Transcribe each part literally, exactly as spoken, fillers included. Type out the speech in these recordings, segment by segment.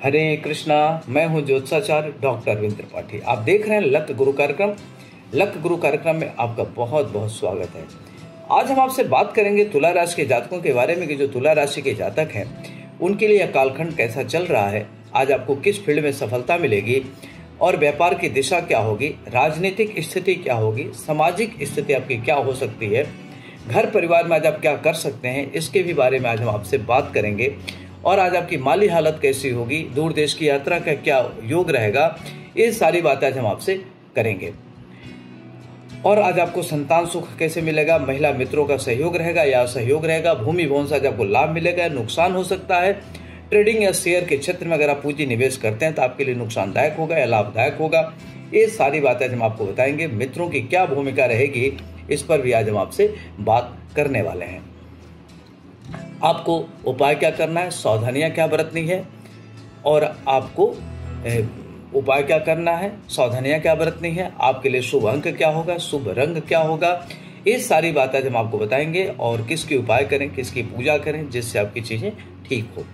हरे कृष्णा। मैं हूं ज्योतिषाचार्य डॉक्टर अरविंद त्रिपाठी। आप देख रहे हैं लक गुरु कार्यक्रम। लक गुरु कार्यक्रम में आपका बहुत बहुत स्वागत है। आज हम आपसे बात करेंगे तुला राशि के जातकों के बारे में कि जो तुला राशि के जातक हैं उनके लिए यह कालखंड कैसा चल रहा है, आज आपको किस फील्ड में सफलता मिलेगी और व्यापार की दिशा क्या होगी, राजनीतिक स्थिति क्या होगी, सामाजिक स्थिति आपकी क्या हो सकती है, घर परिवार में आज आप क्या कर सकते हैं, इसके भी बारे में आज हम आपसे बात करेंगे। और आज आपकी माली हालत कैसी होगी, दूर देश की यात्रा का क्या योग रहेगा, ये सारी बातें आज हम आपसे करेंगे। और आज आपको संतान सुख कैसे मिलेगा, महिला मित्रों का सहयोग रहेगा या सहयोग रहेगा, भूमि भवन से आज आपको लाभ मिलेगा या नुकसान हो सकता है, ट्रेडिंग या शेयर के क्षेत्र में अगर आप पूंजी निवेश करते हैं तो आपके लिए नुकसानदायक होगा या लाभदायक होगा, ये सारी बातें हम आपको बताएंगे। मित्रों की क्या भूमिका रहेगी, इस पर भी आज हम आपसे बात करने वाले हैं। आपको उपाय क्या करना है, सावधानियां क्या बरतनी है और आपको उपाय क्या करना है, सावधानियां क्या बरतनी है, आपके लिए शुभ अंक क्या होगा, शुभ रंग क्या होगा, ये सारी बातें हम आपको बताएंगे। और किसकी उपाय करें, किसकी पूजा करें जिससे आपकी चीजें ठीक हो।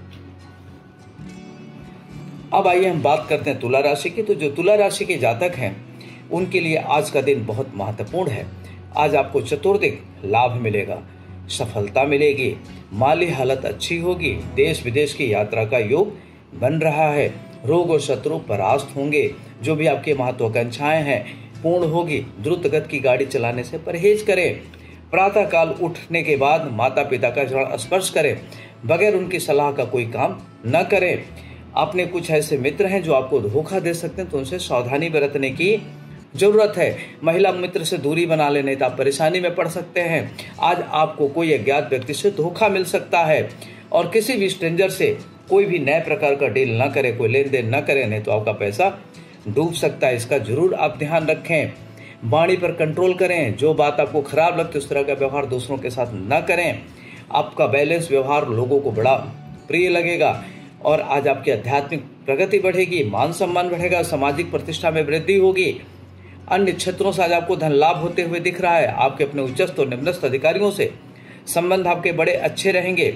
अब आइए हम बात करते हैं तुला राशि की। तो जो तुला राशि के जातक हैं उनके लिए आज का दिन बहुत महत्वपूर्ण है। आज आपको चतुर्दिक लाभ मिलेगा, सफलता मिलेगी, माली हालत अच्छी होगी, देश विदेश की यात्रा का योग बन रहा है, रोग और शत्रु परास्त होंगे, जो भी आपकी महत्वाकांक्षाएं हैं पूर्ण होगी। द्रुत गति की गाड़ी चलाने से परहेज करें। प्रातः काल उठने के बाद माता पिता का चरण स्पर्श करें, बगैर उनकी सलाह का कोई काम न करें। अपने कुछ ऐसे मित्र हैं जो आपको धोखा दे सकते हैं, तो उनसे सावधानी बरतने की जरूरत है। महिला मित्र से दूरी बना लेने तो आप परेशानी में पड़ सकते हैं। आज आपको कोई अज्ञात व्यक्ति से धोखा मिल सकता है और किसी भी स्ट्रेंजर से कोई भी नए प्रकार का डील ना करें, कोई लेन देन न करें, नहीं तो आपका पैसा डूब सकता है। इसका जरूर आप ध्यान रखें। वाणी पर कंट्रोल करें, जो बात आपको खराब लगती है उस तरह का व्यवहार दूसरों के साथ न करें। आपका बैलेंस व्यवहार लोगों को बड़ा प्रिय लगेगा और आज आपकी आध्यात्मिक प्रगति बढ़ेगी, मान सम्मान बढ़ेगा, सामाजिक प्रतिष्ठा में वृद्धि होगी। अन्य क्षेत्रों से आज आपको धन लाभ होते हुए दिख रहा है। आपके अपने उच्चस्थ और निम्नस्थ अधिकारियों से संबंध आपके बड़े अच्छे रहेंगे।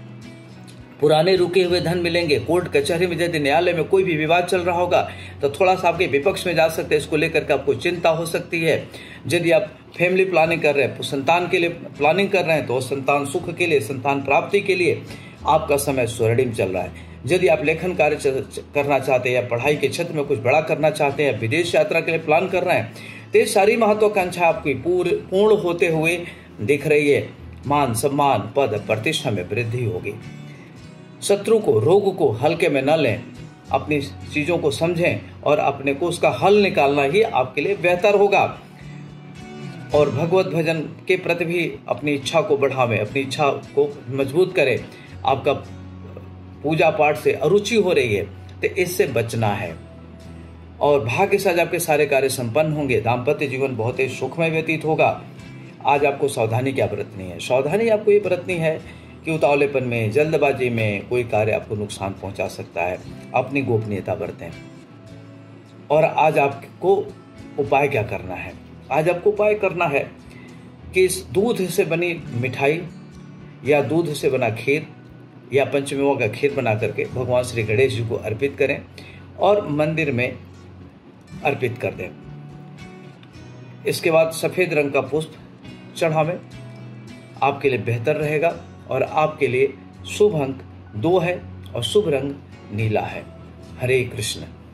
पुराने रुके हुए धन मिलेंगे। कोर्ट कचहरी में यदि न्यायालय में कोई भी विवाद चल रहा होगा तो थोड़ा सा आपके विपक्ष में जा सकते हैं, इसको लेकर के आपको चिंता हो सकती है। यदि आप फैमिली प्लानिंग कर रहे हैं, संतान के लिए प्लानिंग कर रहे हैं, तो संतान सुख के लिए, संतान प्राप्ति के लिए आपका समय स्वर्णिम चल रहा है। यदि आप लेखन कार्य करना चाहते हैं या पढ़ाई के क्षेत्र में कुछ बड़ा करना चाहते हैं, विदेश यात्रा के लिए प्लान कर रहे हैं, तो ये सारी महत्वाकांक्षा आपकी पूर्ण होते हुए दिख रही है। मान सम्मान, पद प्रतिष्ठा में वृद्धि होगी। शत्रु को, रोग को हल्के में न लें, अपनी चीजों को समझें और अपने को उसका हल निकालना ही आपके लिए बेहतर होगा। और भगवत भजन के प्रति भी अपनी इच्छा को बढ़ावें, अपनी इच्छा को मजबूत करें। आपका पूजा पाठ से अरुचि हो रही है तो इससे बचना है। और भाग्य से आज आपके सारे कार्य संपन्न होंगे। दाम्पत्य जीवन बहुत ही सुखमय व्यतीत होगा। आज आपको सावधानी क्या बरतनी है, सावधानी आपको ये बरतनी है कि उतावलेपन में, जल्दबाजी में कोई कार्य आपको नुकसान पहुंचा सकता है। अपनी गोपनीयता बरतें। और आज आपको उपाय क्या करना है, आज आपको उपाय करना है कि इस दूध से बनी मिठाई या दूध से बना खीर या पंचमेवा का खीर बना करके भगवान श्री गणेश जी को अर्पित करें और मंदिर में अर्पित कर दें। इसके बाद सफेद रंग का पुष्प चढ़ावें, आपके लिए बेहतर रहेगा। और आपके लिए शुभ अंक दो है और शुभ रंग नीला है। हरे कृष्ण।